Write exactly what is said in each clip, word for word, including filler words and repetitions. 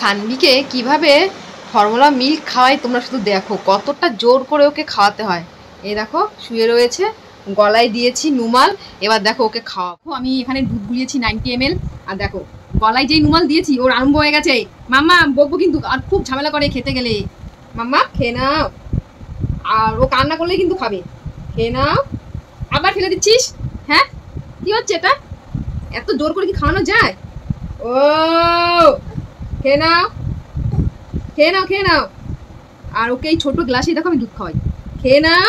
সানভিকে কিভাবে formula milk খাওয়াই তোমরা শুধু দেখো, কতটা জোর করে ওকে খাওয়াতে হয়। এই দেখো শুয়ে রয়েছে, গলায় দিয়েছি নুমাল, এবার দেখো ওকে খাওয়াবো। আমি এখানে দুধ গুলিয়েছি নাইনটি এম এল, আর দেখো গলায় যেই নুমাল দিয়েছি ওর আরম্ভ হয়ে গেছে। মাম্মা বকবো কিন্তু, আর খুব ঝামেলা করে খেতে গেলে। মাম্মা খেয়ে নাও, আর ও কান্না করলে কিন্তু খাবে। খেয়ে নাও, আবার ফেলে দিচ্ছিস। হ্যাঁ কি হচ্ছে এটা? এত জোর করে কি খাওয়ানো যায়? ও খেয়ে নাও, খেয়ে নাও, খেয়ে নাও। আর ওকে এই ছোট গ্লাসে দেখো আমি দুধ খাওয়াই। খেয়ে নাও।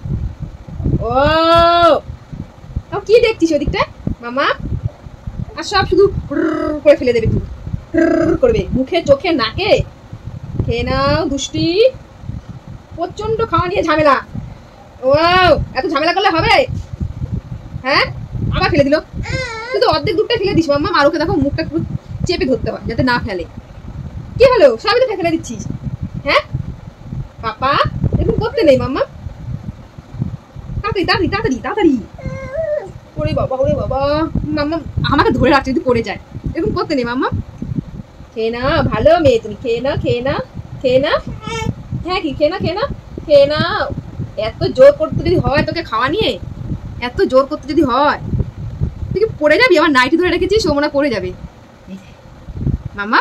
ও কি দেখছিস ওদিকটা মামা? আর সব শুধু করে ফেলে দেবে, দুধ করবে মুখে চোখে নাকে। খেয়ে নাও দুষ্টি, প্রচন্ড খাওয়া নিয়ে ঝামেলা। ও এত ঝামেলা করলে হবে? হ্যাঁ আবার ফেলে দিল। তুই তো অর্ধেক দুধটা ফেলে দিস মাম্মা। আর ওকে দেখো মুখটা পুরো চেপে ধরতে হয় যাতে না ফেলে। কি হলো, সবই তো ফেলে দিচ্ছিস? হ্যাঁ পাপা এরকম করতে নেই মাম্মা। তাড়াতাড়ি তাড়াতাড়ি তাড়াতাড়ি তাড়াতাড়ি। ওরে বাবা ওরে বাবা, মাম্মা আমাকে ধরে রাখছে যদি পড়ে যায়। এরকম করতে নেই মাম্মা। খেয়ে না, ভালো মেয়ে তুমি। খেয়ে না, খেয়ে না, খেয়ে না। হ্যাঁ কি খেয়ে না, খেয়ে না, খেয়ে না। এত জোর করতে যদি হয় তোকে খাওয়া নিয়ে, এত জোর করতে যদি হয় তুই কি পড়ে যাবি? আমার নাইটি ধরে রেখেছিস, ও মনে পড়ে যাবে। মাম্মা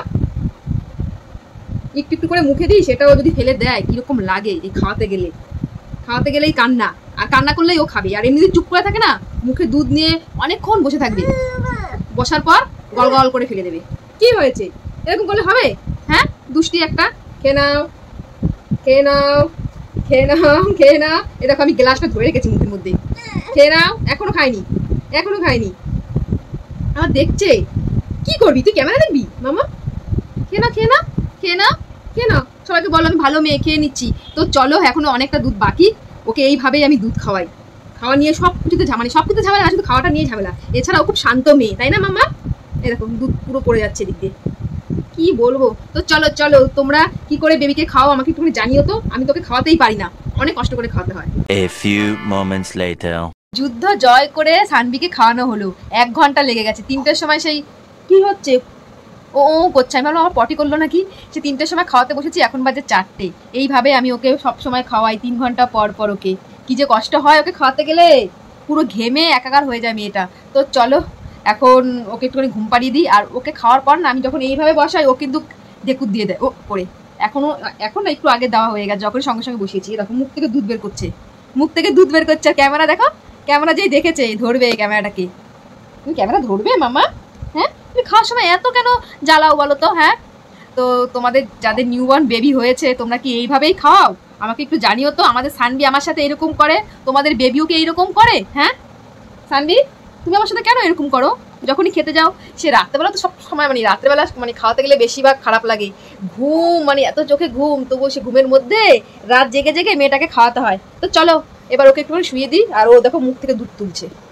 একটু একটু করে মুখে দিই, সেটাও যদি ফেলে দেয় কিরকম লাগে। এই খাওয়াতে গেলে খাওয়াতে গেলেই কান্না, আর কান্না করলেই ও খাবে। আর এমনি চুপ করে থাকে না, মুখে দুধ নিয়ে অনেকক্ষণ বসে থাকবে, বসার পর গল গল করে ফেলে দেবে। কি হয়েছে? এরকম করলে হবে? হ্যাঁ দুষ্টি একটা। খেয়ে নাও, খেয়ে নাও, খেয়ে নাও, খেয়ে নাও। এ দেখো আমি গ্লাসটা ধরে রেখেছি মুখের মধ্যে। খেয়ে নাও। এখনো খাইনি, এখনো খাইনি। আমার দেখছে। কি করবি তুই? ক্যামেরা দেখবি মামা? খেয়ে না, খেয়ে না, খেয়ে না, খেয়ে না। সবাইকে বলো আমি ভালো মেয়ে, খেয়ে নিচ্ছি। তো চলো, এখনো অনেকটা দুধ বাকি, ওকে এইভাবেই আমি দুধ খাওয়াই। খাওয়া নিয়ে সব কিছুতে ঝামেলা, সব কিছুতে ঝামেলা, শুধু খাওয়াটা নিয়ে ঝামেলা। এছাড়াও খুব শান্ত মেয়ে, তাই না মাম্মা? এরকম দুধ পুরো পড়ে যাচ্ছে দিক দিয়ে। কি বলবো। তো চলো চলো, তোমরা কি করে বেবিকে খাও আমাকে একটু জানিও তো। আমি তোকে খাওয়াতেই পারি না, অনেক কষ্ট করে খাওয়াতে হয়। A few moments later. যুদ্ধ জয় করে সানভিকে খাওয়ানো হলো। এক ঘন্টা লেগে গেছে। তিনটের সময় সেই কি হচ্ছে ও ও করছে, আমি ভাবলাম আমার পটি করলো নাকি। সে তিনটের সময় খাওয়াতে বসেছি, এখন বাজে চারটে। এইভাবে আমি ওকে সব সময় খাওয়াই, তিন ঘন্টা পর পর। ওকে কি যে কষ্ট হয় ওকে খাওয়াতে গেলে, পুরো ঘেমে একাকার হয়ে যায় মেয়েটা। তো চলো এখন ওকে একটুখানি ঘুম পাড়িয়ে দিই। আর ওকে খাওয়ার পর না আমি যখন এইভাবে বসাই ও কিন্তু ঢেকুর দিয়ে দেয় ও করে। এখনো এখন একটু আগে দেওয়া হয়ে গেছে, যখন সঙ্গে সঙ্গে বসিয়েছি। এরকম মুখ থেকে দুধ বের করছে, মুখ থেকে দুধ বের করছে। আর ক্যামেরা দেখো, ক্যামেরা যেই দেখেছে ধরবে ক্যামেরাটাকে। তুমি ক্যামেরা ধরবে মামা? হ্যাঁ তুমি খাওয়ার সময় এত কেন জ্বালাও বলো তো? হ্যাঁ তো তোমাদের যাদের নিউবর্ন বেবি হয়েছে তোমরা কি এইভাবেই খাওয়াও? আমাকে একটু জানিও তো। আমাদের সানভি আমার সাথে এরকম করে, তোমাদের বেবিও কি এইরকম করে? হ্যাঁ সানভি তুমি আমার সাথে কেন এরকম করো? যখনই খেতে যাও, সে রাত্রেবেলা তো সব সময়, মানে রাত্রেবেলা মানে খাওয়াতে গেলে বেশিরভাগ খারাপ লাগে। ঘুম মানে এত চোখে ঘুম, তবুও সে ঘুমের মধ্যে রাত জেগে জেগে মেয়েটাকে খাওয়াতে হয়। তো চলো এবার ওকে একটু শুয়ে দিই। আর ও দেখো মুখ থেকে দুধ তুলছে।